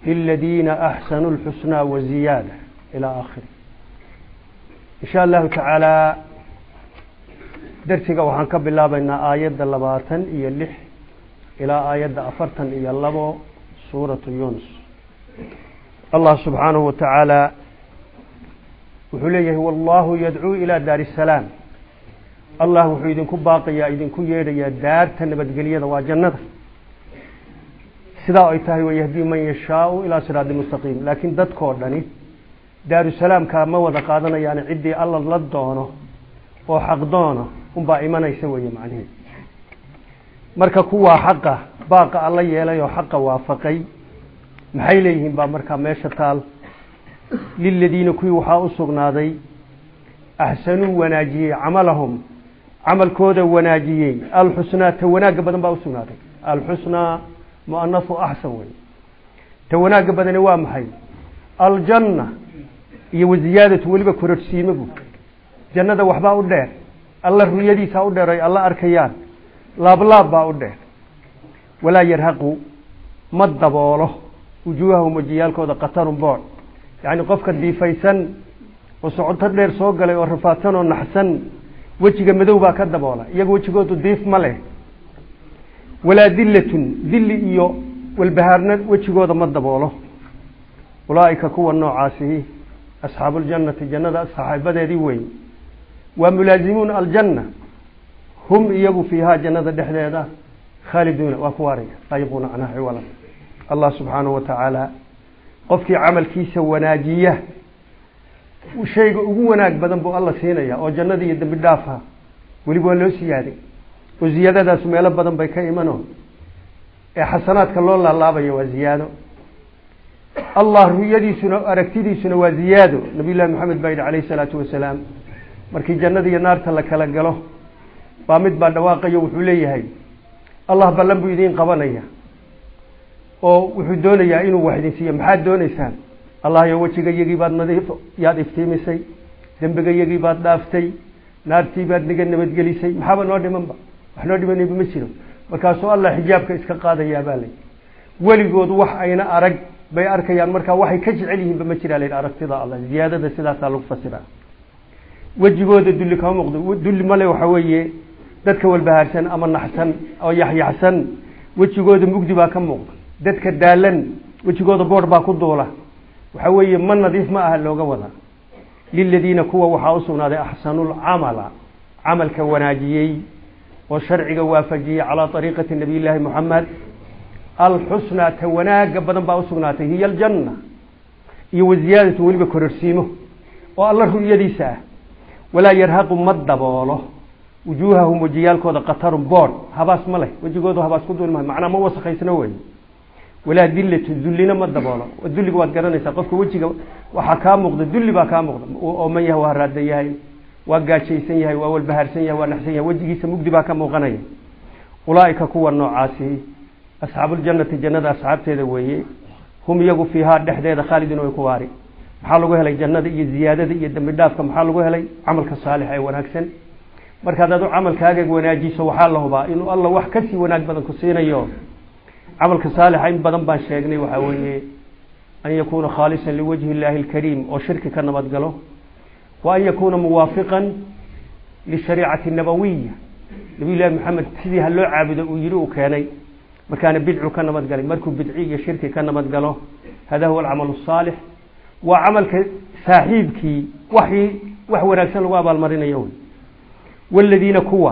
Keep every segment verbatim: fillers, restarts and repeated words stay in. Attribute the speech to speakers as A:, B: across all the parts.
A: للذين أحسنوا الحسنى وزيادة إلى آخره. إن شاء الله تعالى درسك وحن كبلا بين آيات اللباتن إيا اللح إلى آيات أفرتن إيا اللبو سورة يونس. الله سبحانه وتعالى وحليه والله يدعو إلى دار السلام. الله وحو idinku baaqaya idinku yeedhaya daarta nabadgelyada waa jannada sidaa ay tahay way yahdii man yashaa ila siraad mustaqim laakiin dadkoo dhani daaru salaamka ma wada qaadanayaan cidii alla la doono oo xaq doono un baa imanaysa way macnaheedu marka kuwa xaqa baaqa alla yeelay oo xaqa waafaqay maxay leeyihiin baa marka meesha taal lilladina kuwi waxa u sugnaaday ahsanu wanaajiye amalahum عمل كودا وناجيين الحسنى توناق بدن با وسناتي الحسنى مؤنث احسن وين توناق بدن waa maxay الجنه iyo waziyadatu waliba kororsiimagu jannada waxba u dheer alla ruyadiisa u dheeray alla arkayaan laab laab ba u dheer wala yarhaqu madaboolo wujuhahum wajiyalkooda qatarun bood yaani qofka diifaysan oo socod dheer soo galay oo rafaatan oo naxsan وجهك مدوبا كدبولا iyagu wajigoodu diif ma leh wala dillatun dilli iyo walbaharnad wajigooda ma daboolo ulaa'ika kuwa noocaasi ashaabul jannati jannada asxaabadeedii weey wa mulaazimuun aljanna hum iyagu fiha jannada dhexdeeda khaliduna wa kuwaari ayquna anha wala Allah subhanahu wa ta'ala qofkii amalkiisa wanaajiya وشيء ugu wanaag badan buu alla siinaya oo jannada iyo dambi dhaafa waliba loo siyaaday oo ziyadadaas meel badan bay ka imano ee xasanaadka loo laalaabayo waa ziyaado Allah riyadiisuna aragtidiisuna waa ziyaado nabiga maxamed bayda kaleey salaatu wasalaam markii jannada iyo naarta la kala galo baa mid baa dhawaaqayo wuxuu leeyahay Allah ballan buu idin qabanaya oo wuxuu doonayaa inuu wax idin siiyo maxaad doonaysaan الله يوجهك يجي بعد نظيف ياد إفتيمي سي ذنبك يجي بعد دافتي نارتي بعد نجن بتجلي سي محبا نودي من با إحنا نودي من بمسيره وكاسو الله حجابك إسك قاضي يا بالي ولي جود وح أين أرج بي أركيان مركا وحي كجع عليهم بمسيره على أرك تضاء الله زيادة سلا تعلق فسرة وجه جود دل كام مقدو دل ملء وحويه دتك والبهارسن أمر حسن أو يحيى حسن وجه جود مقدو باكم مقد دتك دالن وجه جود بور باكو دوله وحوي من نظيف ما أهل لوجا وذا للذين كوا وحاصون هذا أحسن العمل عمل كوناجي والشرع وافجي على طريقة النبي الله محمد الحسنى كوناج بدن باوسوناته هي الجنة يوزيادة ولي بكرسيمه والله يديسه ولا يرهق مد باله وجوههم وجيال كذا قطر بور هباس مله وجوده هباس كدول معناه ما وسخ يسنوي ولا دلة الذلنا ما الدبالة والذل قوات قرني سقفك وجهك وحكام مقد الذل بكام مقد ومن يهوى الرد يهي وقال شيء سنيه وأول بهر سنيه ونحسنيه وجهه سمقد بكام مغني أولئك كوا النوعاسي أصحاب الجنة الجنة أصحاب تذويه هم يجوا فيها دحدة خالدين ويكواري حالوه لي جنة زيادة يدم الداف كم حالوه لي عمل كصالح أي وناكسن مركز هذا عمل كاجج وناجي سو حاله با إنه الله وحكسي وناج بدن كسينا يوم عمل كصالح إن بدن باشيغني وحويه أن يكون خالصا لوجه الله الكريم وشرك كنبات قاله وأن يكون موافقا للشريعة النبوية نبي الله محمد سيدي هلو عابد ويجروا كاني مكان بدعو كنبات قاله مركب بدعية شرك كنبات قاله هذا هو العمل الصالح وعمل صاحبك وحي وحو ناكسن لغابة المرين يوم والذين كوا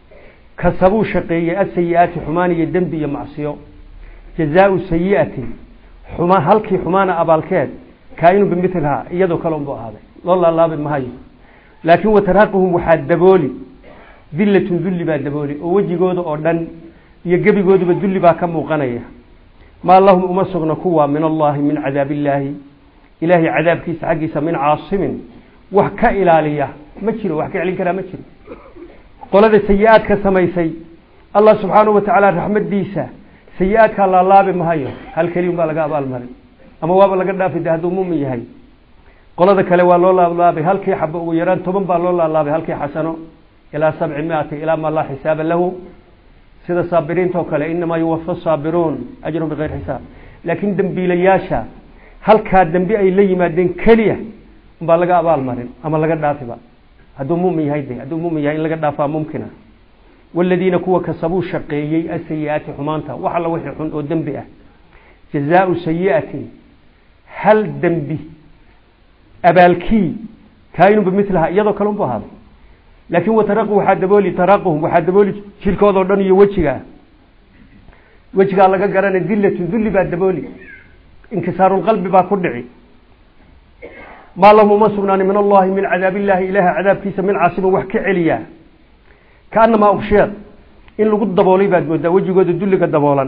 A: كسبوا شقية السيئات حمانية الدنبية معصية جزاء سيئة حما هلكي حمانا أبالكاد كائن بمثلها يدو كلام بو هذا والله الله بالمهاي لكن وترهقهم وحاد دبولي ذلة ذل با دبولي ووجي قودو أردن يقبي قودو بالذل با كم وغنية ما اللهم أمسغنا كوا من الله من عذاب الله إلهي عذاب كيس عقيس من عاصم وحكا إلالية مجروا وحكا علين كلا مجروا قول هذا سيئات كسميسي الله سبحانه وتعالى رحمة ديسة سيئات كالله الله بمهاي هل كليم بالغا بالمرن أما وابا لقد في دهدو ممي هاي قول هذا كلوا الله الله بهل كي حب ويران تبن بالله الله بهل كي حسنه إلى سبعمائة إلى ما الله حساب له سيد الصابرين توكل إنما يوفى الصابرون أجرهم بغير حساب laakiin dambiilayaasha halkaa dambi ay la yimaadeen kaliya baa laga abaal marin ama laga dhaafiba hadduu muumin yahay hadduu muumin yahay in laga dhaafaa mumkina والذين كوا كسبوا شقيي السيئات حمانتا وحلا وحي حن او دنبي اه جزاء سيئة هل دنبي أبالكي كاينوا بمثلها يدو كلام بهذا لكن وترقوا وحدبولي ترقهم وحدبولي شركوا ضدن يوجهها وجهها لقى قرن ذلة ذل بعدبولي انكسار القلب باكدعي ما لهم مسؤولان من الله من عذاب الله إله عذاب كيس من عاصمه وحكي عليا كأنما أغشيت إن لقد دبولي بعد مدة وجهوا ذل قدبولا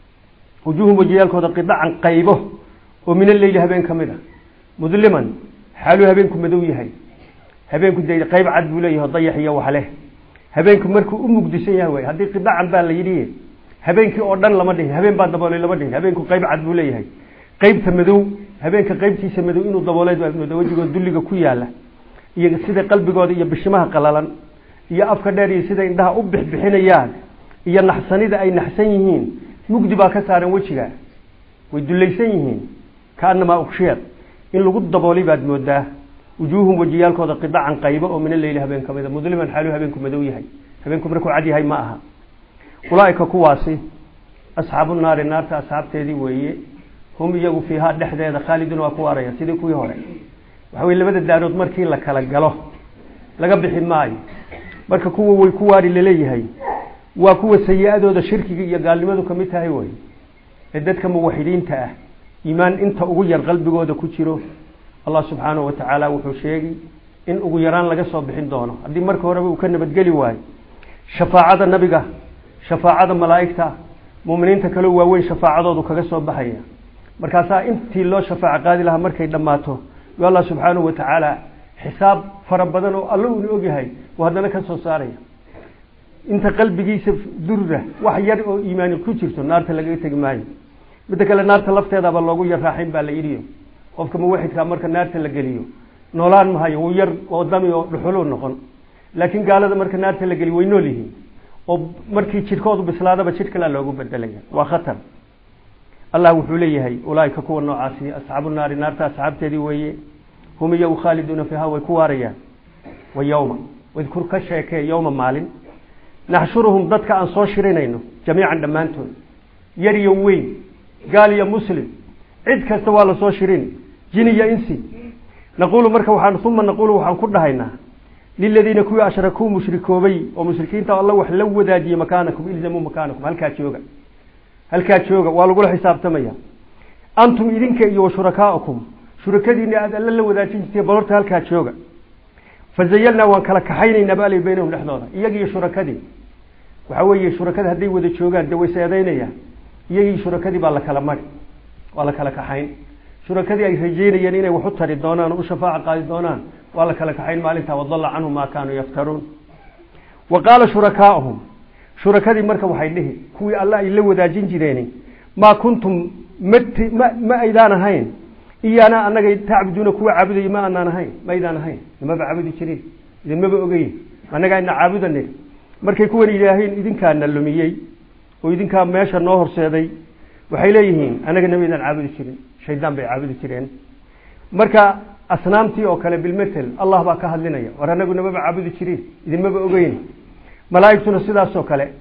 A: وجوههم وجيالكم قطعا قيبه ومن الليل هبين كمدا مظلما حالو هبينكم مدوي هي هبينكم داي قيب عد بوليه ضيح يا وحله هبينكم markuu u mugdisan yahay hadii qidacan baa la yiri habeenkii oo dhan lama dhihin habeen baa daboolay lama dhihin habeenku qayb cad buu leeyahay qaybta madow habeenka qaybtiisa madow inuu daboolay waa wajiga dulliga ku yaala iyaga sida qalbigooda iyo bishimaha qalalan iyo afka dheer iyo sida indhaha u bixbixinayaan iyo naxsanida ay naxsan yihiin mugdi baa ka saaran wajiga way dulaysan yihiin kaanama uqshiyad in lagu daboolay baad moodaa wujuuhum wajiyalkooda qidacan qaybo oo min leeyl habeen kamida mudliman xaalu habeenku madow yahay habeenku markuu cad yahay ma aha ulaaika kuwaasi asxaabun naar naarta asxaabteedii weeye hum iyagu fiiha dhexdeeda khaalidun waa ku waaraya sidii kuwii hore waxa way labada daarood markii la kala galo laga bixi maayo marka kuwa way ku waari leeyahay waa kuwa sayi'adooda shirkiga iyo gaalnimadu kamid tahay way ee dadka muwaxidiinta ah iimaan inta ugu yar qalbigooda ku jiro Allah subhanahu wa ta'ala wuxuu sheegay in ugu yaraan laga soo bixin doono hadii marka hore uu ka nabad gali waay shafaacada nabiga shafaacada malaa'ikta muuminiinta kale waa weyn shafaacadoodu kaga soo baxaya markaas intii loo shafaac qaadi lahaa markay dhamaato Allah subhanahu wa ta'ala xisaab fara badan oo Allah uu og yahay wadana ka soo saaraya inta qalbigiisa durra wax yar oo iimaan ku jirto naarta laga tagi maayo midda kale naarta lafteeda ba loogu yar raaxin baa la yiriyo qofka muwaxidka marka naarta la galiyo noolaan ma hayo yar oo dami oo dhuxul noqon laakiin gaalada marka naarta la galiyo way nool yihiin oo markii jirkoodu bislaadaba jirka la loogu bedelaya waa khatar Allah wuxuu leeyahay ulaaika kuwa noocaasi asxaabun naar naarta asxaabteedii weeye hum yaw khaliduna fiha wa kuwariya wa yawma wadhkur ka sheekay yawma maalin nahshuruhum dadka aan soo shirinayno jamiican dhamaantood yar iyo weyn gaal iyo muslim cid kasta waa la soo shirin jini iyo insi naqulu marka waxaan thumma naqulu waxaan ku dhahaynaa lilladina kuwa ashraku mushrikoobay oo mushrikiinta Allah wax la wadaajiyo makaanakum ilzamu makaanakum halka jooga halka jooga waa lagu xisaabtamaya antum idinka iyo shurakaakum shurakadiina aad alla la wadaajintii balorta halka jooga fazayalna waan kala kaxaynayna baalay baynahum dhaxdooda iyaga iyo shurakadii waxa weeye shurakada haday wada joogaan dawaysadeynaya iyaga shurakadii baa la kala mari wala kala kaxayn shurakadii ay rajeynayeen inay wax u tari doonaan oo shafaac qaadi doonaan wala kala kaxayn maalinta wadalla anhu ma kaanu yaftaruun waqala shurakaahum shurakadii marka waxay dhihi kuwii Allah ay la wadaajin jireen ma kuntum ma aydaan ahayn iyana anaga taabuduna kuwa caabuday ma aanan ahayn ma aydaan ahayn ma baabudi jireen idin ma ogeey anaga ina caabudanay markay kuwan ilaahayn idinkaana lumiyay oo idinka meesha noo horseeday waxay leeyihiin anaga nabiga caabudi jirin shaydaan bay caabudi jireen marka asnaamtii oo kale bil metel Allah baa ka hadlinaya war anagu nababa caabudi jirin idin ma ogeyn malaa'iktuna sidaas oo kale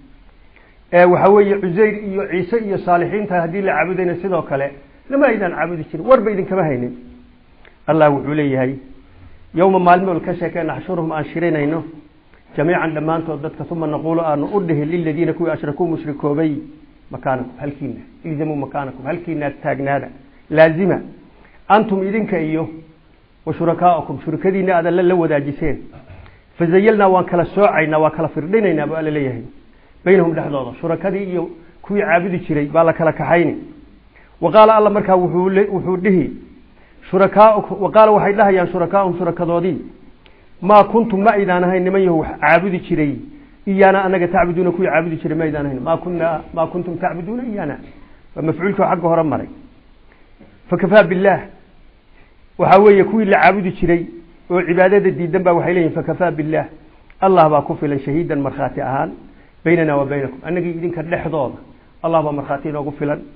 A: ee waxa weeye Uzayr iyo Ciise iyo saalixiinta hadii la caabudayna sidoo kale lama aydan caabudi jirin warba idin kama haynin Allah wuxuu leeyahay yawma maalmul ka sheekayna xshuruhum aan shirinayno jamiican dhamaantood dadka thumma naqulu aan u dhihi lil ladina kuwa ashraku mushrikoobay مكانكم هل كينا إلزموا مكانكم هل كينا تاجنانا لازمة أنتم إذن كأيوه وشركاءكم شركدين هذا لو وداجسين فزيلنا وكلا سوعينا وكلا فردينا بقال ليه بينهم لحظة شركدي إيو كوي عابد شري بالك لك حين وقال الله مركا وحوده شركاءكم وقال وحيد لها يا شركاءهم شركاء ما كنتم ما إذا نهي إنما يهو عابد شري إيانا أنك تعبدون كوي عابد شري ما إذا نهي ما كنا ما كنتم تعبدون إيانا فمفعولك حقه رمري فكفى بالله وحوي كوي اللي عابد شري وعبادة الدين با وحيلين فكفى بالله الله با كفلا شهيدا مرخاتي أهان بيننا وبينكم أنك إذن كاللحظة الله با مرخاتين وكفلا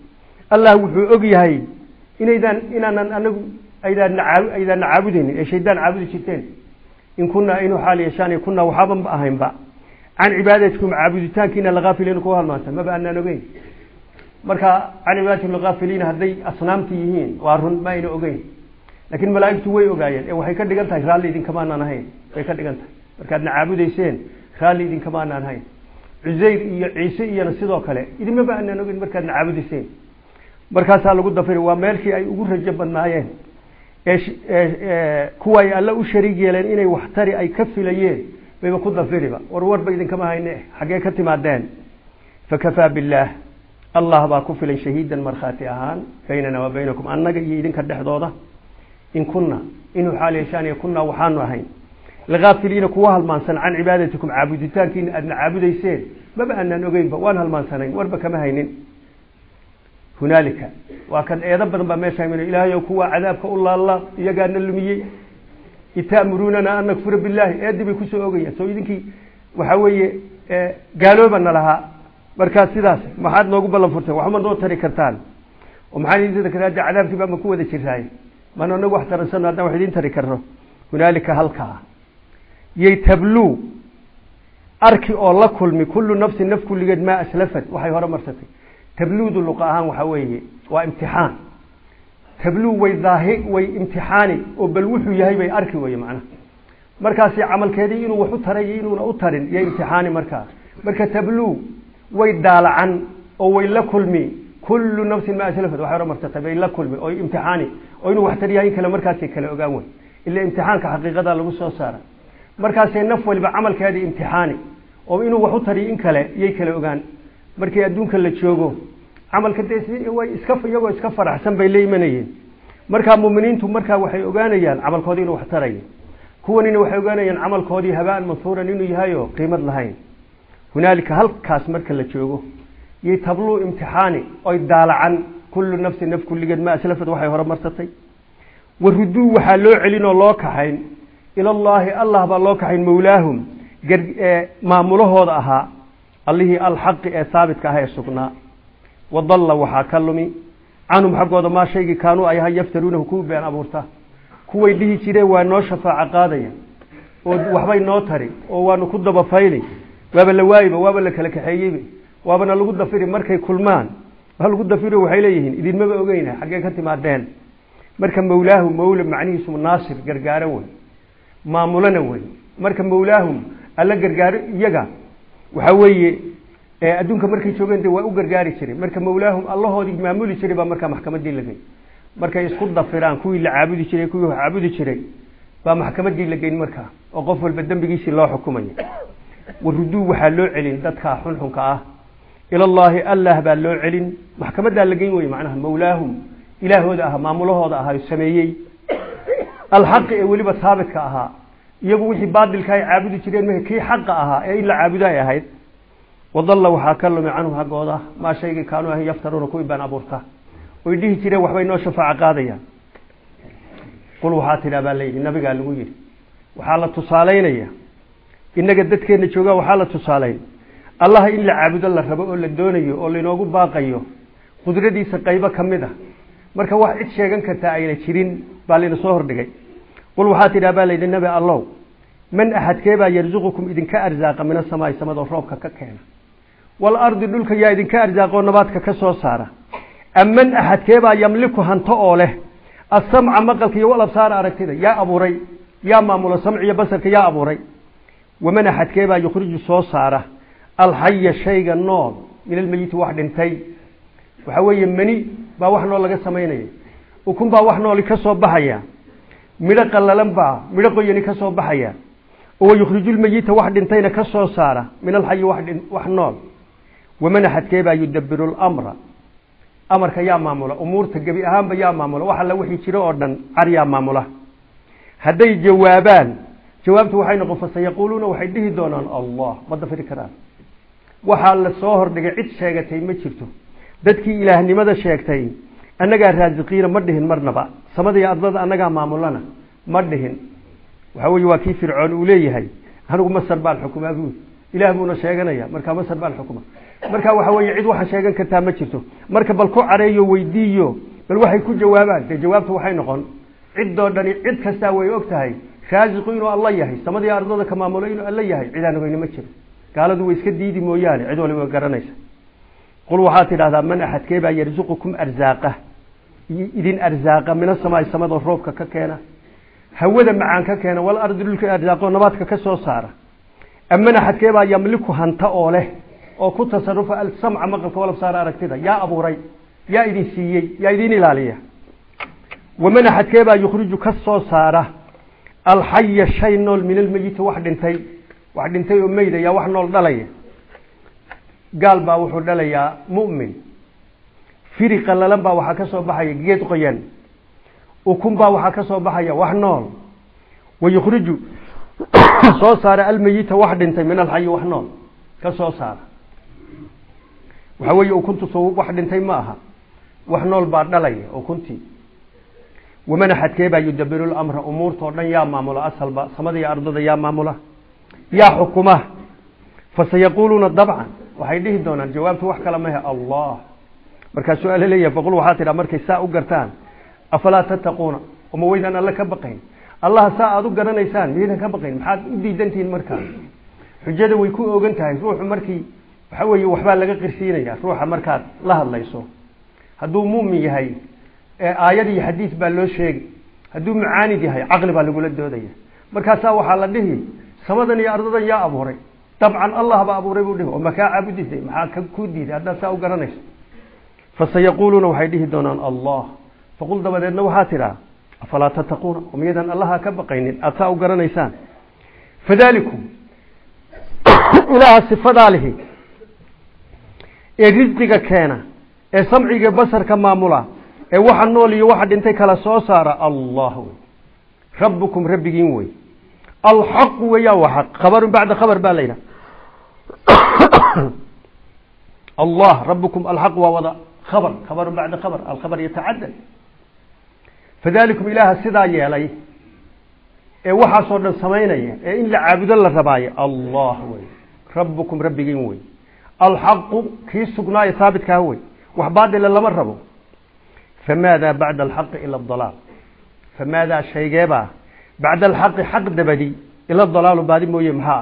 A: الله وحو أجيهاي إن إذا إن أنا أنا إذا نعاب إذا نعبدني الشيطان عابد الشيطان إن كنا إنه حال يشان كنا وحابا بأهم بقى عن عبادتكم عابدتان كنا الغافلين كوها الماسة ما بقى أننا نجين مركا عن عبادتكم الغافلين هذي أصنام تيهين وارهن ما إنه أجين لكن ملائكة وي أجاين وحي كده قلت خالي دين كمان أنا هين وحي كده قلت مركا نعبد يسين خالي دين كمان أنا هين عزير عيسى ينصدق كله إذا ما بقى أننا نجين مركا نعبد يسين مركا سالو قد فير ومالكي أي أقول رجبا معين إيش كواي الله وشريك يلين إني وحتري أي كفي ليه بما قد فير بقى ورور بيدن كما هين حقيقة معدان فكفى بالله الله باكف لي شهيدا مرخاتي أهان بيننا وبينكم أنك يدين كده ضوضة إن كنا إنه حال يشان كنا وحان وهين الغافلين كوها المانسن عن عبادتكم عابدتان كين أدنى عابد يسير ما بقى أننا نقين بوانها المانسنين ورب كما هينين هنالك وكان أيضا بما ماشي من إله يكوى عذابك الله الله يجعلنا اللمية يتأمروننا أن نكفر بالله أدي بكسو أوجية سو يدينك وحوي قالوا بنا لها مركز سداس ما حد نوقف بالله فرصة وحمد نو تركتان ومحل يزيد كذا عذاب تبقى مكوى ذا الشيء ما نوقف واحد رسالة هذا واحدين تركره هنالك هلكا يتبلو أركي الله كل من كل نفس نفس كل قد ما أسلفت وحي هرم مرستي تبلود اللقاء وحويه وامتحان تبلو ويظاهي وامتحاني وبالوحو يهي بي أركي وي معنا مركاسي عمل كذين وحو تريين ونأطرين يا امتحاني مركاس مركا تبلو ويدالعن أو ويلكلمي كل نفس ما أسلفت وحيرا مرتبة ويلكلمي أو امتحاني أو إنه وحتريين كلا مركاسي كلا أقاون إلا امتحان كحقيقة لغو سوسارة مركاسي النفو اللي بعمل كذي امتحاني أو إنه وحو تريين كلا يكلا أقان markii adduunka la joogo amalka deesay way iska fayagoo iska faraxsan bay leeyimanayeen marka muuminiintu marka waxay ogaanayaan amalkoodii inuu wax tarayo kuwanina waxay ogaanayaan amalkoodii habaan mansuuran inuu yahay oo qiimad lahayn hunaalika halkaas marka la joogo yey tablu imtixaani oo daalacan kullu nafsi naf kulligad ma aslafad waxay hore marsatay warudu waxa loo celino loo kaxayn ila allah allah ba loo kaxayn mawlaahum maamulahooda ahaa الله الحق ثابت كهاي السكنة وضل وحكلمي عنهم حقود ما شيء كانوا أيها يفترونه كوب بين أبورته كوي ليه كده ونشفع عقاديا وحبي ناطري ونكود بفايلي وابل وايب وابل كلك حيبي وابن الجود فيري مركي كلمان هالجود فيري وحيليهن إذا ما بقينا حقيقة ما دين مركب مولاه مولى معني اسمه الناصر جرجارون ما مولناون مركب مولاهم الله جرجار يجا وحوي أدونك مركي شوجنت وأوجر جاري شري مركب مولاهم الله هذي معمول شري بمركب محكمة دين لقين مركب يسقط ضفيران كوي لعابد شري كوي عابد شري بمحكمة دين لقين مركب وقفل بدم بيجيش الله حكومي والردو وحلو علين دتها حنهم كاه إلى الله الله باللو علين محكمة دين لقين وي معناها مولاهم إله هذا معموله هذا هاي السميي الحق ولي بثابت كأها يبغوا يبادل الكاي عابد شري ما كي حق أها إلا عابدها يا هيد وظل وحاكلم عنه حقوده ما شيء كانوا هي يفترون كوي بين أبورته ويديه شري وحبي نوشف عقاديا قلوا حاتنا بالليل النبي قال له يجي وحالة تصالين يا إن جدت كين تشوجا وحالة تصالين الله إلا عابد الله ربنا اللي دونيه اللي نوجو باقيه قدرة دي سقيبة كمدة مركب واحد شيء كتاعين شيرين بالين صهر دقي قلوا حاتنا بالليل النبي الله من أحد كيبا يرزقكم إذن كأرزاق من السماء سماد وفروبك ككينا والأرض دولك يا إذن كأرزاق ونباتك كسو سارة أم من أحد كيبا يملكه هنطقه له السمع مقلك والأبصار أركتده يا أبو ري يا مامول السمع يا بصرك يا أبو ري ومن أحد كيبا يخرج سو سارة الحي الشيء النور من الميت واحد انتي وحوي مني با وحنا لغا سمينيه وكون با وحنا لكسو بحيا ميرق للنبا ميرق يني كسو بحيا ويخرج الميت واحد انتين كسو سارة من الحي واحد وحنول ومن أحد كيبا يدبر الأمر أمر كيا معمولة أمور تجبي أهم بيا معمولة وحلا وحي شراء أردن عريا معمولة هدي جوابان جوابته وحين قف سيقولون وحيده دون الله ما دفر كلام وحال الصهر دقى عد شاقتين ما شفته دتكي إله لماذا شاقتين أنك رازقين مردهن مرنبا سمد يا أضلاد أنك معمولنا مردهن وحوي وكيف فرعون أوليه هاي هنو مصر بالحكومة أقول ilaah buuna sheeganaya marka masar baa xukuma marka waxa weeye cid waxa sheegan kartaa ma jirto marka bal ku careeyo weydiiyo bal waxay ku jawaabaan de jawaabtu waxay noqon cid oo dhani cid kasta way ogtahay raasiqu inuu Allah yahay samadii ardada ka maamulo inuu Allah yahay cid aan ogeyn ma jiro gaaladu way iska diidi mooyaane cid waliba garanaysa qul waxa tiraahdaa man ahadkee baa yarzuqukum arzaaqa idin arzaaqa min as-samaa'i samada roobka ka keena hawada macaan ka keena wal ardi dhulka arzaaqo nabaadka ka soo saara amma ahadkee baa yamliku hanta oo leh oo ku tasarrufa al-sam'a maqalka wala saara aragtida yaa abuuray yaa idin siiyay yaa idin ilaaliya ومن أحد كيبا يخرج كسو سارة الحي الشيء نول من الميت واحد انتي واحد انتي أميدة يا واحد نول دليا قال با وحو دليا مؤمن فريق اللهم با وحا كسو بحيا جيت قيان وكم با وحا كسو بحيا واحد نول ويخرج سو سارة الميت واحد انتي من الحي واحد نول كسو سارة وحوي وكنت صوب واحد انتي ماها واحد نول بعد دليا وكنتي ومن أحد كيبا يدبر الأمر أمور طورنا يا مامولا أسهل با سمدي أرض يا مامولا يا حكومة فسيقولون طبعا وحيديه دونا الجواب توحك لما هي الله مركز سؤال لي فقولوا حاتر مركز ساء قرتان أفلا تتقون ومويدا الله كبقين الله ساء قرنا نيسان ميدا كبقين محاد ودي دنتين مركز حجاده ويكون أوغنتها روح مركي وحوي وحبال لغا قرسينيا روح مركز الله الله يسو هدو مومي هاي aayadii xadiis baa loo sheegay haduu macaanid yahay aqli baa lagu la doodaya markaas waxa la dhihi samadan iyo ardadan yaa abuuray tabcan allah ba abuuray buu dhihi oo ma ka caabudisay maxaa ka ku diiday hadda saa u garanayso fasayaquluna waxay dhihi doonaan allah faqul dabadeedna waxa tira afala tattaquna umiyadan allah ka baqaynin ataa u garanaysaan fadalikum ilaha sifadalihi ee rizqiga keena ee samciga basarka maamula ee waxa nool iyo waxa dhintay kala soo saara allah rabbukum rabbigiin way alhaq wa wa haq khabar ba'da khabar balayna allah rabbukum alhaq wa wada khabar khabar ba'da khabar alkhabar yata'addad fadalikum ilaha sida yeelay ee waxa soo dhan sameeynaya ee in la caabudo la rabaayo allah way rabbukum rabbigiin way alhaq ki sugnaa thabit ka way wax baadil lama rabo فماذا بعد الحق إلى الضلال فماذا شيء جابه بعد الحق حق دبدي إلى الضلال وبعد مويه محاه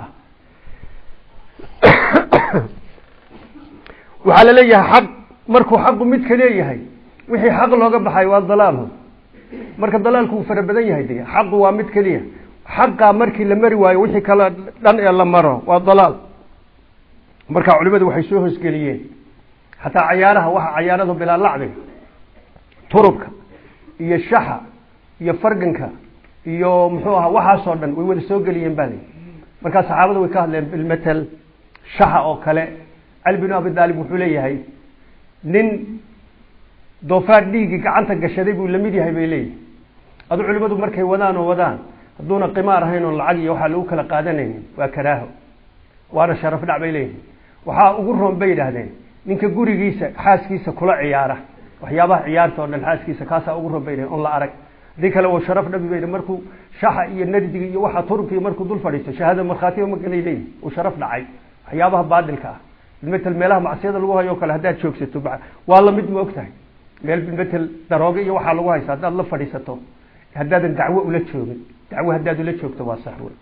A: وعلى ليه حق مركو حق متكليه هاي وحي حق لو قبل حي والضلال مرك الضلال كو فربديه هاي دي حق ومتكليه حق مركي لما رواي وحي كلا دن إلا مرة والضلال مرك علماء وحي سوه اسكليين حتى عيارها وح عيارته بلا لعبه turubka iyo shaxa iyo farganka iyo muxuu ahaa waxa soo dhan way wada soo galiyeen baadii marka saxaabadu way ka hadleen bil metal shaxa oo kale Ali bin Abi Talib wuxuu leeyahay nin doofaar dhiigi gacanta gashaday buu lamid yahay bay leeyahay adu culimadu markay wadaan oo wadaan haduuna qimaar ahayn oo lacag iyo waxa lagu kala qaadanaynin waa karaaho waana sharaf dhac bay leeyahay waxa ugu roon bay yiraahdeen ninka gurigiisa xaaskiisa kula ciyaara waxyaabaha ciyaarta oo dhan xaaskiisa kaasa ugu robayeen oo la arag dii kale oo sharaf dhabi bay markuu shaxa iyo nardiga iyo waxa turkiga markuu dul fadhiisto shahada markhaatiga ma galay oo sharaf dhacay waxyaabaha baadilka ah metal meelaha macsiyada lagu hayo kale hadaa joogsato waa la mid ma ogtahay meel metal darooga iyo waxa lagu haysta hadaad la fadhiisato hadaadan dacwo ula joogin dacwo hadaad ula joogto waa sax weey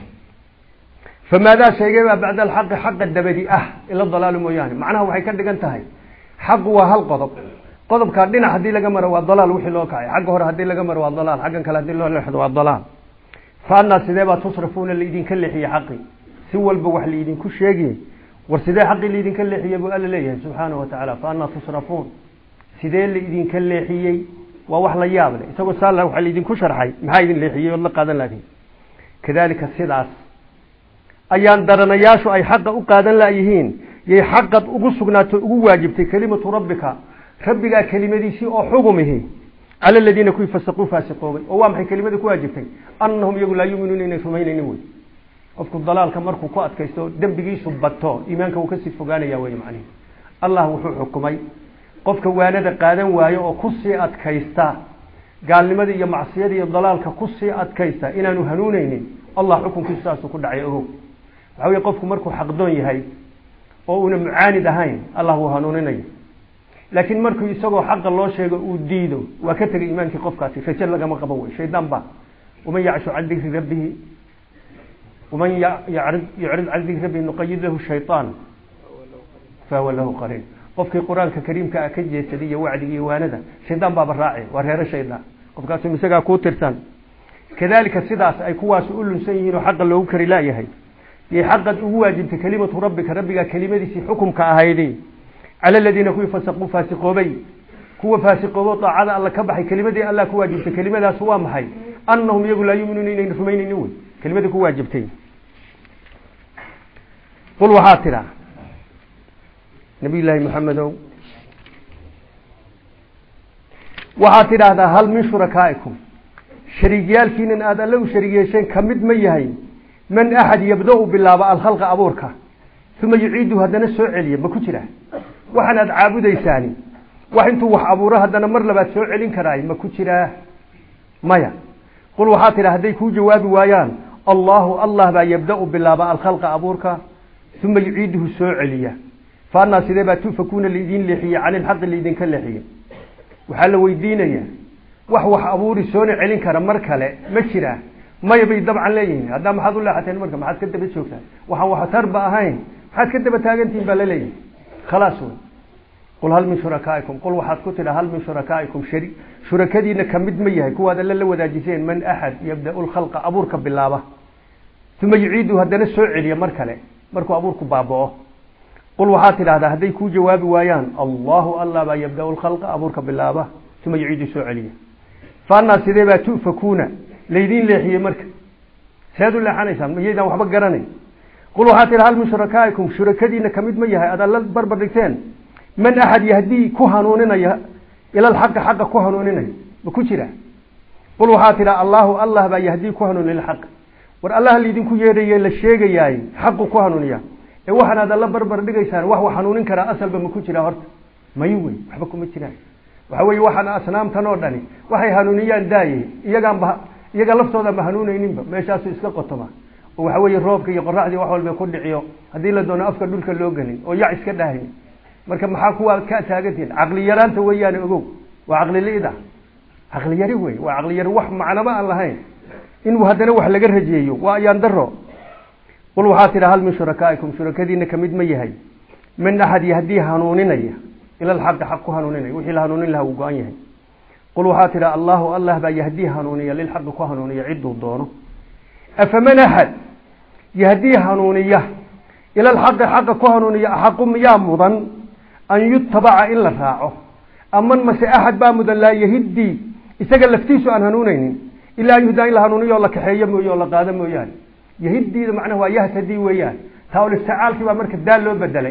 A: فماذا شيء بعد الحق حق الدبدي اه الى الضلال مويان معناها waxay ka dhigan tahay xaq waa hal qodob qodobka dhinac hadii laga maro waa dalaal wixii loo kacay xaq hore hadii laga maro waa dalaal xaqan kale hadii loo leexdo waa dalaal faana sidee ba tusrafuuna leedin ka leexiyo xaqi si walba wax leedin ku sheegay war sidee xaqi leedin ka leexiyo buu alla leeyahay subhanahu wa ta'ala faana tusrafuun sidee leedin ka leexiyay waa wax la yaab leh isagoo saala wax leedin ku sharxay maxay idin leexiyay wada qaadan laakiin kadalika sidaas ayaan daranayaashu ay xaq u qaadan laayihiin yey xaqad ugu sugnaato ugu waajibtay kalimatu rabbika rabbiga kalimadiisi oo xugumihi ala alladina ku fasaqu fasiqoobay oo waa maxay kalimadu ku waajibtay annahum yagu la yu'minuna inay rumaynaynin way qofku dalaalka markuu ku adkaysto dambigiisu bato iimaanka uu ka sii fogaanaya way macni allah wuxuu xukumay qofka waanada qaadan waayo oo ku sii adkaysta gaalnimada iyo macsiyada iyo dalaalka ku sii adkaysta inaanu hanuunaynin allah xukunkiisaas ku dhacay oo waxaa weeye qofku markuu xaqdoon yahay oo una mucaanid ahayn allah wuu hanuuninayo laakiin markuu isagoo xaqa loo sheego uu diido waa ka tegay iimaankii qofkaasi rajo lagama qabo wey shaydaan baa waman yacshu can dikri rabbihi waman yacrid can dikri rabbihi nuqayid lahu shaytaan fahuwa lahu qariin qofkii qur-aanka kariimka ah ka jeesaday iyo wacdiga iyo waanada shaydaan baaba raace waa reero shaydaan qofkaasi isagaa kuu tirsan kadalika sidaas ay kuwaas u lunsan yihiin oo xaqa loogu kari laayahay iyo xaqad ugu waajibtay kelimatu rabbika rabbiga kelimadiisii xukumka ahaydii cala aladiina kuwii fasaquu faasiqoobay kuwa faasiqoobo daacada alla ka baxay kelimadii alla ku waajibtay kelimadaas waa maxay annahum iyagu laa yuminuuna inayn rumaynaynin wey kelimadii ku waajibtay qul waxaa tidhaa nabiy llaahi maxamedow waxaad tidhaahdaa hal min shurakaa'ikum shariigyaalkiinan aada alle u shariig yeesheen ka mid ma yahay man axad yabda-u bilaaba alkhalqa abuurka uma yuciidu haddana soo celiya ma ku jira waxaan aada caabudaysaani wax intuu wax abuuro haddana mar labaad soo celin karaay ma ku jiraa maya qul waxaa tidha hadday kuu jawaabi waayaan allahu allah baa yabda-u bilaaba alkhalqa abuurka uma yuciiduhu soo celiya fa annaa sidee baa tufakuuna laidin leexiye cani ilxaqi laidinka leexiye waxaa la weydiinayaa wax wax abuuri soona celin kara mar kale ma jiraa maya bay dabcan leeyihiin haddaa maxaad u leexateen marka maxaad ka daba joogtaan waxaan wax tarba ahayn maxaad ka daba taagantihin baa laleeyahay khalaas wey qul hal min shurakaa'ikum qul waxaad ku tidha hal min shurakaa'ikum shari shurakadiina ka mid ma yahay kuwaad alle la wadaajiseen man axad yabda-u lkhalqa abuurka bilaaba uma yuciidu haddana soo celiya mar kale markuu abuurku baaba'o qul waxaad tidhahdaa hadday kuu jawaabi waayaan allahu allah baa yabda-u lkhalqa abuurka bilaaba uma yuciidu soo celiya fa annaa sidee baa tu'fakuuna laydin leexiyey marka seed u leexanaysaan mayaydaan waxba garanay qul waxaa tidha hal min shurakaa'ikum shurakadiina ka mid ma yahay aad alla barbar dhigteen man axad yahdii ku hanuuninaya ila alxaqi xaqa ku hanuuninaya ma ku jira qul waxaa tidha allahu allah baa yahdii ku hanuuniya ilxaq war allaha laydinku yeedhaye la sheegayaay xaqu ku hanuuniya ee waxaan aad alla barbar dhigaysaan wax wax hanuunin karaa asalba ma ku jira horta may wey waxba kuma jiraan waxa weeye waxaan asnaamtan oo dhani waxay hanuuniyaan daaye iyagaanba iyaga laftooda ma hanuunayninba meeshaasu iska qotoma oo waxa weeye roobka iyo qoraxdii wax walba ku dhiciyo haddii la doono afka dhulka loo gelin oo yac iska dhahay marka maxaa kuwa ka taagantiin caqli yaraanta weeyaan ogow waa caqli liida caqli yari wey waa caqli yari wax macnaba aan lahayn inuu haddana wax laga rajeeyo waa ayaan daro qul waxaa tidha hal min shurakaa'ikum shurakadiina ka mid ma yahay min axad yahdii hanuuninaya ila alxaqi xaq ku hanuuninaya wixii la hanuunin lahaa uu go-an yahay qul waxaa tidha allahu allah baa yahdii hanuuniya lilxaqi ku hanuuniya cidduu doono afaman axad yahdii hanuuniya ila alxaqi xaqa ku hanuuniya axaqu miyaa mudan an yutabaca in la raaco aman mase axad baa mudan laa yahidii isaga laftiisu aan hanuunaynin ilaa an yuhdaa in la hanuuniyo oo la kaxeeyo mooye oo la qaado mooyaane yahidiida macnaha waa yahtadii weeyaan taa ul isticaalkii baa marka daal loo bedelay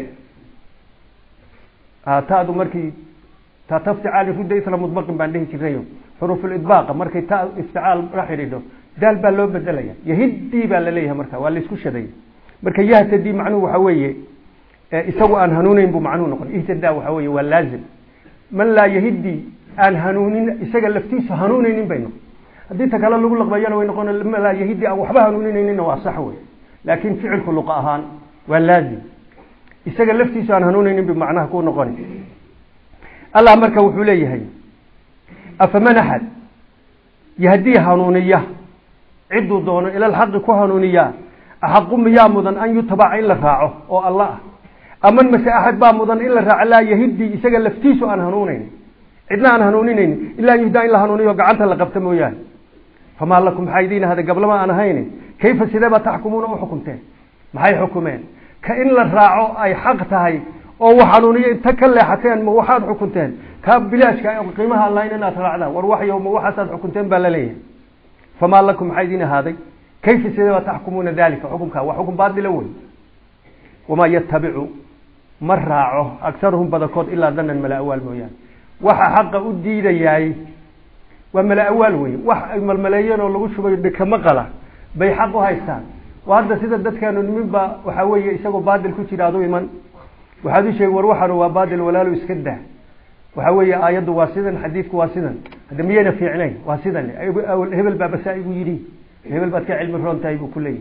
A: taadu markii ta tafticaali rudda isla mudbaqin baan dhihi jirnayo xuruufulidbaaqa markay ta ifticaal la xidhiidho daal baa loo bedelaya yahidii baa la leeyahay marka waa laisku shaday marka yahtadii macnuhu waxa weeye isagu aan hanuunayn buu macnuhu noqon ihtadaa waxa weeye waa laazim man laa yahidii aan hanuunin isaga laftiisu hanuunaynin bay noqon haddii ta kale lagu laqbayana way noqon man laa yahidii aan waxba hanuuninayninna waa sax wey laakiin ficilku luqa ahaan waa laazim isaga laftiisu aan hanuunaynin bi macnaha ku noqon allah marka wuxuu leeyahay afaman axad yahdii hanuuniya cidduu doono ila alxaqi ku hanuuniya axaqu miyaa mudan an yutabaca in la raaco oo allah ah aman mase axad baa mudan in la raaco laa yahidii isaga laftiisu aan hanuunaynin cidna aan hanuuninaynin ilaa an yuhdaa in la hanuuniyo gacanta la qabta mooyaane famaa lakum maxaa idiin hada gablama aan ahayni kayfa sidee baa taxkumuuna u xukumteen maxay xukumeen ka in la raaco ay xaq tahay oo wax hanuuniyo inta ka leexateen ma waxaad xukunteen ka bilaashka oo qiimaha Allah inaad raacdaan war wax yow ma waxaad xukunteen baa la leeyahay famaa lakum maxay idiin ahaaday kayfa sidee baa taxkumuuna dalika xukumka wa xukum baadil weyn wama yattabi'u marraaco aktharuhum badakood illa dhannan mala awal mooyaan waxa xaqa u diidayay waa mala awal weyn wax ay malmaleeyeen oo lagu shubay dhikama qala bay xaq u haystaan وهذا سيد دتكانو niminba waxa weeye isagoo baadil ku jira adu iman waxa uu sheegay war waxaan waa baadil walaalo iska daa waxa weeye aayadu waa sidan xadiidku waa sidan hada miyana fiicnay waa sidan hebel baba saa igu yiri hebel baad ka cilmi roontahay buu kulay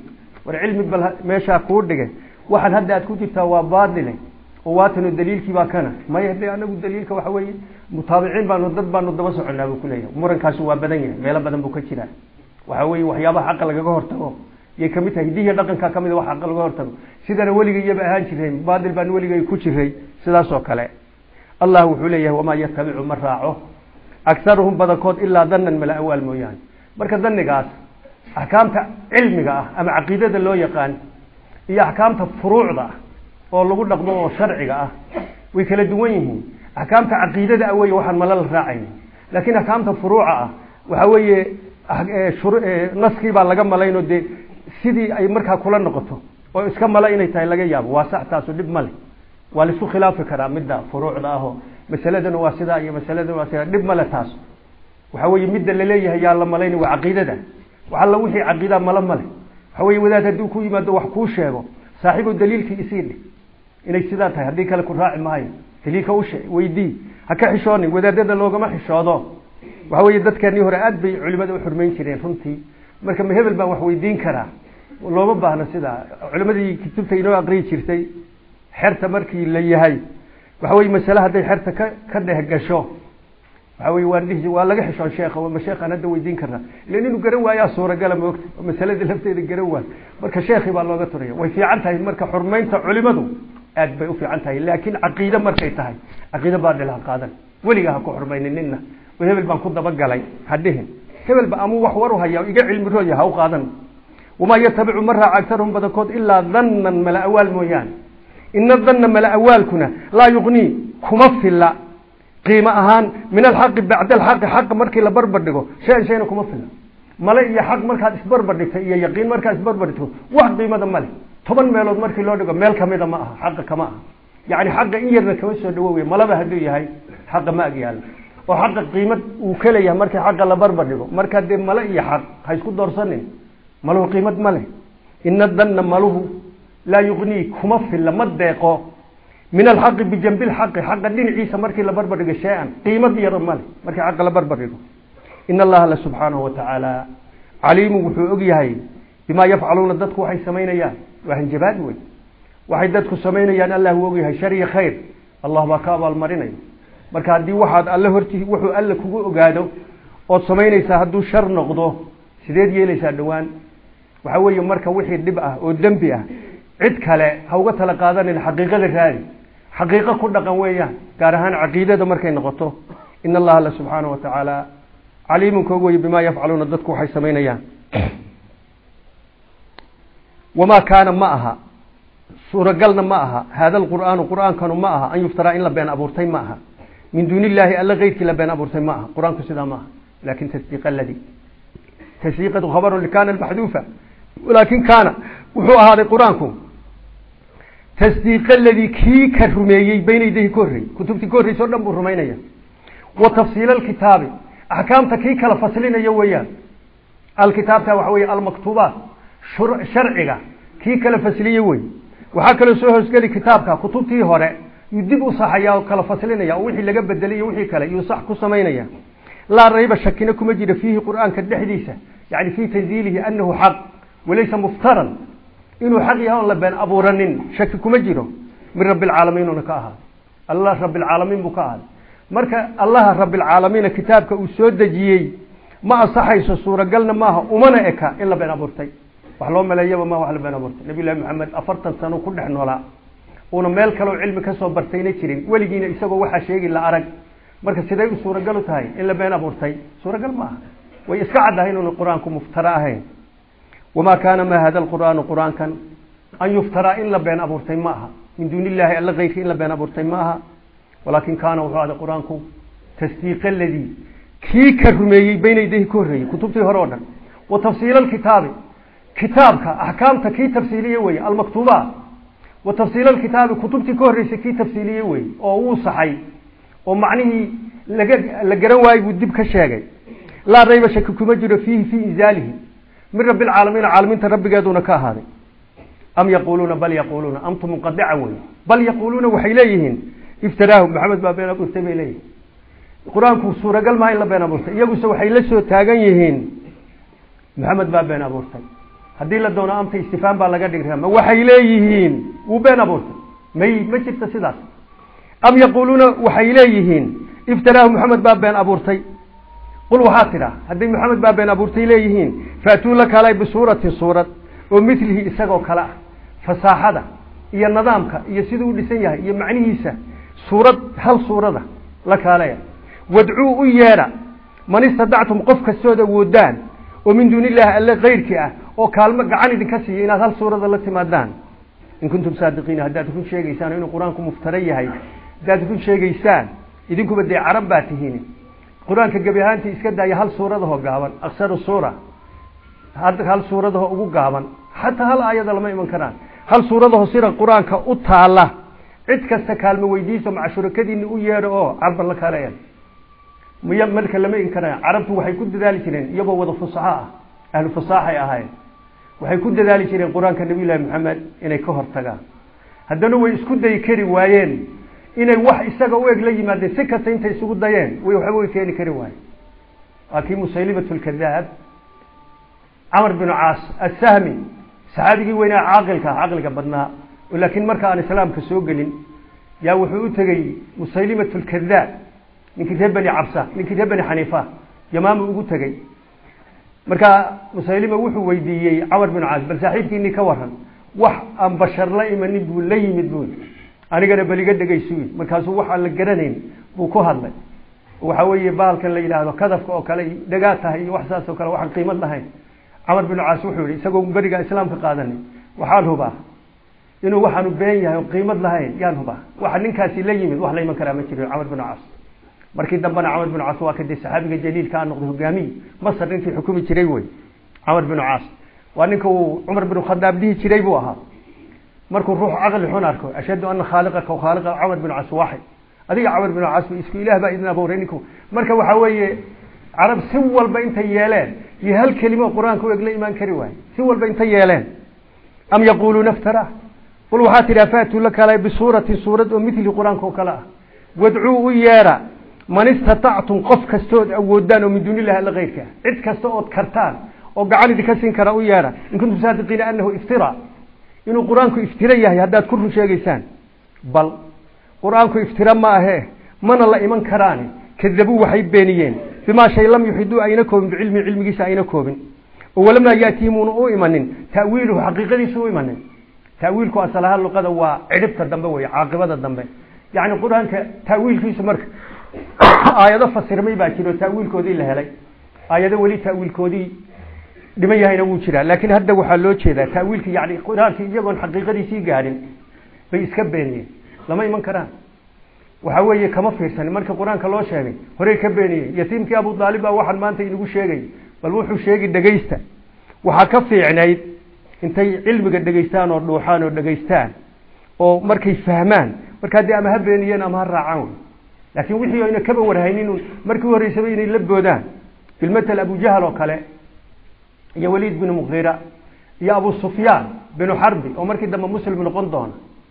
A: والعلم بل ماشى كودجه واحد هذا أتكون توا باطله وواتن الدليل كي باكنا ما يهدي أنا بالدليل كوحوي متابعين بانو ضد بانو دبس عنا بكلية مرن كاسوا بدنيا ميلا بدن بكتيرا وحوي وحيابها حق لجا هرتو يكمل هديه دقن كمل وحق لجا هرتو سيدنا ولي يبقى هانشرين بادل بان ولي يكوشرين سيدا سوكله الله وحليه وما يتبع مراعه أكثرهم بدكوت إلا ظنا من الأول مويان مركز ظن قاس أحكام علمك أما عقيدة اللي يقان هي أحكام فروع ذا والله قلنا قضاء شرعي ويكلا دوينه أحكام عقيدة أوي وحن ملل راعي لكن أحكام فروع وحوي نسخي باللقم ملاينو دي سيدي أي مركها كلنا نقطه وإسكام ملايين يتاي لقى ياب واسع تاسو دب ملي ولسو خلاف كرام مدة فروع ذا هو مسألة واسدة أي مسألة واسدة دب ملا تاسو وحوي مدة اللي ليه يا الله ملاين وعقيدة ده وعلى وحي عقيدة ملا ملي حوي وذات الدوكو يمد وحكوش يابو صاحب الدليل في إسيري inay sidaa tahay hadii kale ku raaci maayo kaliika u sheeg weydii haka xishooni wadaadada loogama xishoodo waxa weeye dadkani hore aad bay culimada u xurmeyn jireen runtii marka ma hebel baa wax weydiin kara looma baahna sida culimadii kutubta inoo aqri jirtay xirta markii la yahay waxa weeye mas'ala haday xirta ka dhex gasho waxa weeye waan dhigi waa laga xishoon sheekha waa sheekhan hada weydiin karna ilaa inuu garan waayaa suura gal ma ogta mas'alada lafteeda garan waa marka sheekhi baa looga turiyo way fiican tahay marka xurmeynta culimadu aad bay u fiican tahay laakiin aqeeda markay tahay aqeeda baa dhalaha qaadan waliga ha ku xurmeynina hebel baan ku daba galay hadhihin hebel ba amu wax waru haya iga cilmi rooya ha u qaadan wama yatabi'u marra aktarhum badakod illa dhannan mala awal mooyaan inna dhanna mala awalkuna la yughni kuma filla qiima ahaan min alhaq ba'da alhaq haq markii la barbar dhigo shay shayna kuma filla mala iyo haq markaad isbarbar dhigtay iyo yaqiin markaad isbarbar dhigto wax qiimada male toban meelood markii loo dhigo meel kamida ma aha xaq kama aha yaani xaq in yarna kama soo dhawooway malaba haduu yahay xaq ma agyaal oo xaq qiimad uu kala yahay markii xaq la barbar dhigo marka de mala iyo xaq ha isku doorsanin maluhu qiimad male inna dhanna maluhu la yughni kuma fil madeeqo min alhaq bi janbi alhaq xaq dhinaciisa markii la barbar dhigo shay-an qiimad yar male markii xaq la barbar dhigo inna allaha subhanahu wa ta'ala alim wuxuu og yahay bima yaf'aluna dadku waxay sameynayaan waxan jabaad way waxay dadku sameynayaan allah uu og yahay shariy khair allah ba ka abal marinay marka hadii waxaad alla hortii wuxuu alla kugu ogaado oo sameynaysa haduu shar noqdo sideed yeelaysa dhawaan waxa weeye marka wixii dib ah oo dambi ah cid kale ha uga tala qaadan xaqiiqada raadi xaqiiqo ku dhaqan weeyaan gaar ahaan aqeedada markay noqoto inna allaha subhanahu wa ta'ala alimun kogo bima yaf'aluna dadku waxay sameynayaan وما كان معها سورة قلنا معها هذا القرآن القرآن كانوا معها أن يفترى إلا بين أبورتين معها من دون الله ألا غير كلا بين أبورتين معها قرآن كسدا معها لكن تصديق الذي تصديق خبر اللي كان المحذوفة ولكن كان وحو هذا القرآنكم تصديق الذي كي كرمي بين يديه كوري كتبت كوري سورة بالرمينية وتفصيل الكتاب أحكام تكي كلا فصلين يويا الكتاب تاوحوي المكتوبات sharciga kii kala fasliye way waxa kale soo hoosgali kitaabka kutubtii hore yidib u saxaya oo kala faslinaya wixii laga bedelay wixii kale iyo sax ku sameynaya la rayba shakina kuma jira fihi quraanka dhexdiisa yaani fi tanziilihi annahu haq walaysa muftaran inuu xaq yahay la been abuuranin shaki kuma jiro min rabbil alamin una ka aha allah rabbil alamin buka marka allah rabbil alamin kitaabka uu soo dajiyay ma asaxayso suuragalna maaha umana eka in la been abuurtay wax loo maleeyaba ma wax la been abuurtay nabi ilaahi maxamed afartan sano ku dhex noolaa una meel kale oo cilmi ka soo bartayna jirin waligiina isagoo waxa sheegi la arag marka siday u suuragal tahay in la been abuurtay suuragal ma aha way iska cadahay inuu quraanku muftara ahayn wama kana ma hada alquran quran kan an yuftara in la been abuurtay ma aha min duunillahi alla ghayri in la been abuurtay ma aha walakin kana wuxuu hada quraanku tasdiiq alladhi ki karmeeyay baynayday koorey kutubtii hore oo dhan wa tafsiil alkitab كتابك أحكامك كي تفصيلية وي المكتوبة وتفصيل الكتاب كتبتي كوريس كي تفصيلية وي أو صحي ومعنيه لقروا يودب كشاقي لا ريب شك كمجر فيه في إنزاله من رب العالمين عالمين ترب قادون كهذا أم يقولون بل يقولون أنتم مقدعون بل يقولون وحيليهن افتراهم محمد بابين أبو استمي إليه القرآن سورة قال ما إلا بين أبو استمي يقول سوى حيلسوا تاقيهن محمد بابين أبو استمي haddii la doono amta istifhaam baa laga dhigi ma waxay leeyihiin wuu been abuurtay may ma jirto sidaas am yaquluuna waxay leeyihiin iftaraahu maxamed baa been abuurtay qul waxaa tidhaa haddii maxamed baa been abuurtay leeyihiin faatuu la kaalay bisuuratin suurad oo milihi isagoo kale ah fasaaxada iyo nidaamka iyo siduu u dhisan yahay iyo macnihiisa suurad hal suurada la kaalaya wadcuu u yeedha man istadactum qof kastood awoodaan oo min duuni illaahi alle kayrkii ah oo kaalmo gacan idinka siiya inaad hal suurada la timaadaan in kuntum saadiqiina haddaad run sheegaysaan inuu qur-aanku muftara yahay haddaad run sheegaysaan idinkuba dee carab baa tihiin qur-aanka gebi ahaantii iska daaya hal suuradahoo gaaban aksaru suura hal suuradahoo ugu gaaban xataa hal aayada lama iman karaan hal suuradaho sida qur-aanka u taala cid kasta kaalmo weydiiso maca shurakadiina u yeedho oo carba la kaleeya miya malka lama iman karaan carabtu waxay ku dadaali jireen iyagoo wada fusaxo ah ahlu fasaaxay ahayn waxay ku dadaali jireen qur-aanka nabiyullaahi maxamed inay ka hortagaan haddana way isku dayi kari waayeen inay wax isaga u eg la yimaadeen si kasta intay isugu dayeen way waxba way keeni kari waayeen waa kii musaylimatu lkadaab camar binu caas assahmi saxaabigii weynaa caaqilka caqliga badnaa laakiin marka aan islaamka soo gelin yaa wuxuu u tegey musaylimatu lkadaab ninkii reer bani cabsa ninkii reer bani xaniifa yamaama ugu tegey markaa musaylima wuxuu weydiiyey camar binu caas bal saaxiibkiinii ka waran wax aan bashar la imanin buu la yimid buu anigana baliga dhegaysuy markaasuu waxaan la garanayn buu ku hadlay waxa weeye baalkan la yidhaahdo kadafka oo kale dhagaa tahay iyo wax saas oo kale waxaan qiimad lahayn camar binu caas wuxuu yihi isagoo beriga islaamka qaadanay waxaan hubaa inuu waxaanu been yahay oo qiimad lahayn yaan hubaa waxa ninkaasi la yimid wax la iman karaa ma jiro camar binu caas markii dambana camar binu caas waa kadib saxaabiga jaliilka aan noqday hogaamiye masar ninkii xukumi jiray wey camar binu caas waa ninka uu cumar binu khadaab dhihi jiray buu ahaa markuu ruux caqli xun arko ashhadu anna khaaliqaka wa khaaliqa camar binu caas waaxid adiga camar binu caas isku ilaah baa idin abuuray ninku marka waxa weeye carab si walba intay yeeleen iyo hal kelimo qur-aanka u eg la imaan kari waaye si walba intay yeeleen am yaquluuna iftara qul waxaa tidhaha faatuu la kaalay bisuuratin suurad oo mithli qur-aanka oo kale ah wadcuu u yeedha man istatactum qof kastood awoodaan oo min duuni illahi alla kayrka cid kasta ood kartaan oo gacan idinka siin kara u yeedha in kuntum saadiqiina anahu iftira inuu qur-aanku iftira yahay haddaad ku run sheegaysaan bal qur-aanku iftira ma ahee mana la iman karaani kadabuu waxay beeniyeen bimaa shay lam yuxiduu ayna koobin bicilmi cilmigiisa ayna koobin oo walamaa yaatihimuuna u imanin ta'wiiluhu xaqiiqadiisa u imanin ta'wiilku asalaha luqada waa cidhibta dambe wey caaqibada dambe yacni qur-aanka ta'wiilkiisu marka aayado fasirmay baa jiro ta'wiilkoodii la helay aayado weli ta'wiilkoodii dhiman yahayna wuu jiraa laakiin hadda waxaa loo jeedaa ta'wiilka yani qur-aanka iyagoon xaqiiqadiisii gaadhin bay iska beeniyeen lama iman karaan waxa weeye kama fiirsan marka qur-aanka loo sheegay horey ka beeniyey yatiimkii abu daalib baa waxaan maanta inagu sheegay bal wuxuu sheegi dhegaysta waxaa ka fiicnayd intay cilmiga dhegaystaan oo dhuuxaan oo dhegaystaan oo markay fahmaan markaa dee ama ha beeniyeen ama ha raacaan laakiin wixii ayna kaba warhaynin markii horeysaba inay la boodaan bilmatal abu jahal oo kale iyo waliid binu muqiira iyo abu sufyaan binu xarbi oo markii dambe muslim noqon doona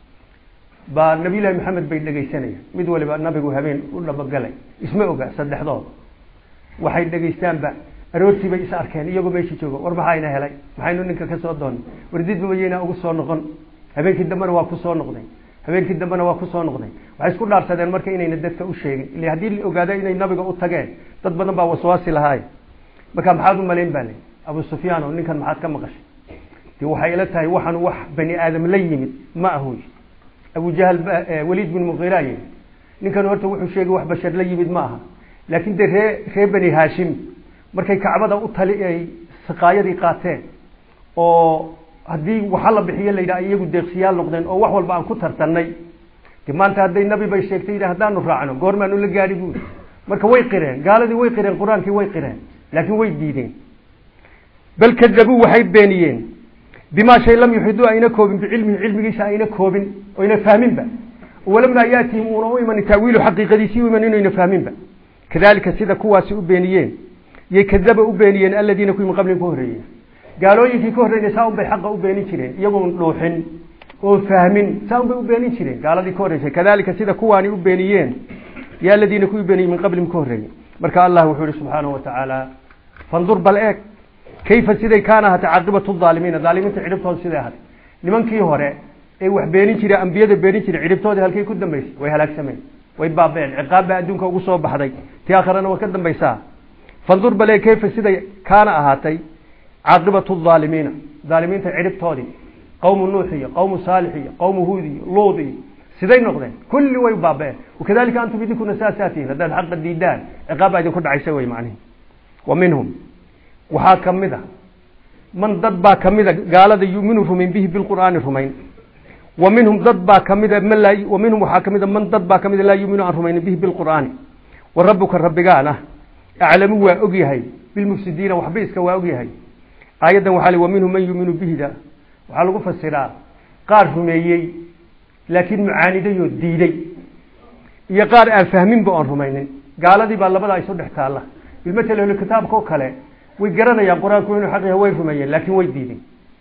A: baa nabiyullaahi maxamed bay dhegaysanayaan mid waliba nabigu habeen u dhabagalay isma oga saddexdood waxay dhegaystaanba aroortii bay is arkeen iyagoo meeshii joogo war maxayna helay maxaynu ninka ka soo doonay war didbabayena ugu soo noqon habeenkii dambena waa ku soo noqday habeenkii dambena waa ku soo noqday waxay isku dhaarsadeen marka inayna dadka u sheegin ilaa haddii la ogaada inay nabiga u tageen dad badan baa waswaasi lahaay marka maxaad u malayn baa lay abu sufyaan oo ninkan maxaad ka maqashay dee waxay ila tahay waxaan wax bani aadam la yimid ma ahuy abu jahal waliid bin muqiira yidhi ninkan horta wuxuu sheegay wax bashar la yimid ma aha laakiin dee ree ree bani haashim markay kacbada u tali ay saqaayadii qaateen oo haddii waxa la bixiyo la yidhaha iyagu deeqsiyaal noqdeen oo wax walba aan ku tartannay de maanta hadday nabi bay sheegtay yidha haddaanu raacno goormaanu la gaadhi buuri marka way qireen gaaladii way qireen qur-aankii way qireen laakiin way diideen bal kadabuu waxay beeniyeen bimaa shay lam yuxiduu ayna koobin bicilmihi cilmigiisa ayna koobin oyna fahminba walamaa yaatihim uuna u imanin taawiilu xaqiiqadiisii u imanin oyna fahminba kadalika sida kuwaasi u beeniyeen yay kadaba u beeniyeen aladiina kuwii min qablihim ka horreeyeen gaalooyinkii ka horreeyay saa un bay xaqa u beenin jireen iyagoon dhuuxin oon fahmin saa un bay u beenin jireen gaaladii ka horreysay kadalika sida kuwaani u beeniyeen ya aladiina kuwii beeniyey min qablihim ka horreeyey marka allah wuxuu yihi subxaanahu watacaala fandur bal eeg كيف سيدي كان عاقبة الظالمين الظالمين عربتهم سيدي هذا لمن كي هراء أي وحبينين شري أنبياء بينين شري عربتهم هالكي كدم بيس ويهلاك سمين ويبابين عقاب أدونك وقصوا بحدي تأخرنا وكدم بيسا فانظر بلي كيف سيدي كان أهاتي عاقبة الظالمين ظالمين عربتهم قوم نوحية قوم صالحية قوم هودي لوطي سيدي نقدين كل ويبابين وكذلك أنتم بدكم أساساتين هذا الحق الديدان عقاب أدونك عيسوي معنيه ومنهم وحاكم مذا من ضد كمذا قال ذا يؤمنوا من به بالقرآن رمين ومنهم ضد كمذا من لا ومنهم وحاكم مذا من ضد كمذا لا يؤمنوا رمين به بالقرآن والربك الرب قال أعلم وأجيهي بالمفسدين وحبيسك وأجيهي أيضا وحال ومنهم من يؤمن به ذا وحال قف السراء قال رميي لكن معاندي يديدي يقال الفهمين بأن رمين قال ذي بالله يصدق تعالى بالمثل الكتاب كوكله ويقرأنا يا قرآن كونه حقه وين رميين لكن ويديدين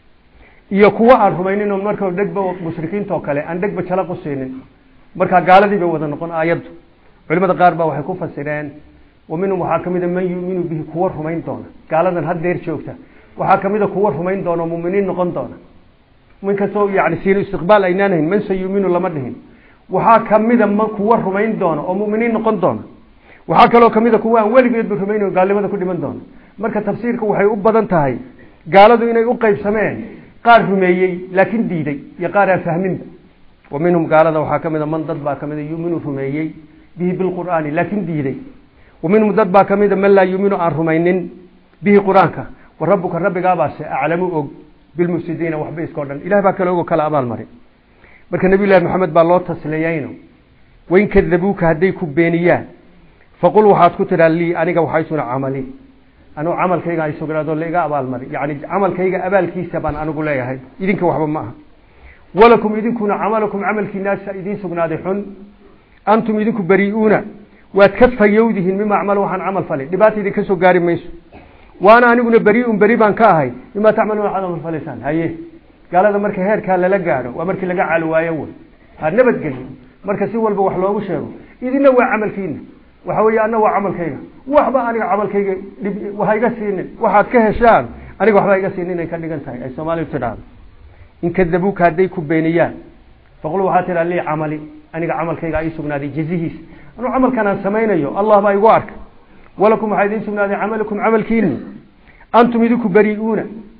A: يقوى الرميين إنهم مركوا دقبة مشركين توكله أن دقبة شلقوا السنين مركا قال ذي بوضع نقول آيات علماء الغربة وحكوفة السيران ومنهم محاكمة من يؤمن به قوة رميين دونا قال ذا هاد دير شوكته وحاكمة قوة رميين دونا ومؤمنين نقن دونا من كسو يعني سير استقبال أينانهم من سيؤمنوا لمدهن وحاكمة من قوة رميين دونا ومؤمنين نقن دونا وحكى له كميدا كوا ولي بيد بفهمين وقال لماذا كل من دون مركز تفسيرك وحي أبدا انتهي قالوا إنه يقيب سمين قال رميي لكن ديدي يقارع فهمين ومنهم قال له حكم من ضد كميدا يؤمنوا رميي به بالقرآن لكن ديدي ومنهم ضد كميدا من لا يؤمنوا عن رميين به قرآنك وربك الرب قابس أعلم بالمفسدين وحبيس كوردن إله باك له كلا أبال مري مركز النبي الله محمد بالله تسليينه وإن كذبوك هديك بينيان فقل وحاد كتر لي أنا وحيسون عملي أنا عمل كيجا يسوقنا دول ليجا أبال مري يعني عمل كيجا أبال كيس تبان أنا أقول ليه هاي إذنك وحب معها ولكم إذنكم عملكم عمل كناس إذن سوقنا دحون أنتم إذنكم بريئون واتكف يودهن مما عملوا عن عمل فلي دباتي ذي كسو قارب ميس وأنا أنا أقول بريء بريبان كاهي مما تعملون عن عمل فلسان هاي قال هذا مركز هير كان للقاره ومركز لقى على وايون هذا نبت قلي مركز سوى البوحلو وشيرو إذن نوع عمل فينا وحوي أنا وعمل كيجا وحبا أنا عمل كيجا وهاي قسين وحد كهشان أنا وحبا قسين إني كان لجنتاي أي سومالي بتدعم إن كذبوك هديك بينيان فقولوا هاتر لي عملي أنا عمل كيجا يسوق نادي جزيهس أنا عمل كان سمينا يو الله ما يوارك ولكم عايزين سوق نادي عملكم عمل كيني أنتم يدوك بريئون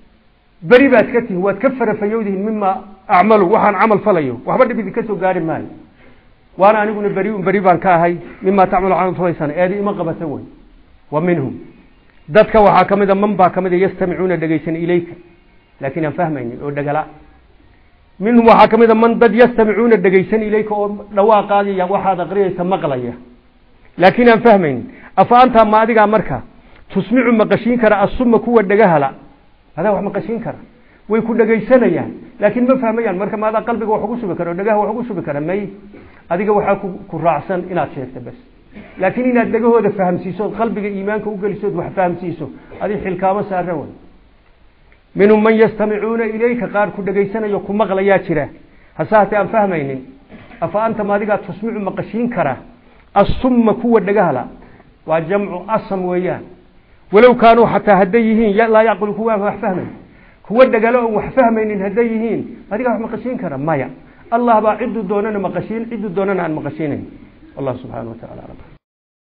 A: بري بأسكته وتكفر في يودهم مما أعملوا وحن عمل فليو وحبا بدي كسو قارب مالي وأنا أقول بريء بريبان كاهي مما تعمل عن فليسان هذه ما قبتوي ومنهم ذاتك وحاكم إذا من باكم إذا يستمعون دقيسن إليك لكن فهمين ودقلاء منهم وحاكم إذا من ضد يستمعون دقيسن إليك لو قال يا واحد قريه سمقليه لكن فهمين أفأنت ما أديك أمرك تسمع مقشين كرا الصم كوا دقهلا هذا هو مقشين كرا ويكون دقيسن يعني لكن ما فهمين مرك ماذا قلبك وحقوس بكرة ودقه وحقوس بكرة ماي adiga waxa ku raacsan inaad sheegto bas laakiin inaad dagahooda fahamsiiso qalbiga iimaanka u galiso wax fahamsiiso adii xilkaama saaran minhum man yastami'una ilayka qaar ku dhageysanayo ku maqlaya jira hasaate aan fahmaynin afa anta maadiga tusmicu maqashin kara as-summa kuwa dhagahla waa jamcu asam weeyaan walaw kaanu hatta hadayihin ya la yaqulu kuwa wax fahmay kuwa dhagalo wax fahmaynin hadayihin adiga wax maqashin kara maya الله بعد دوننا مقشين عد دوننا عن مقشينين الله سبحانه وتعالى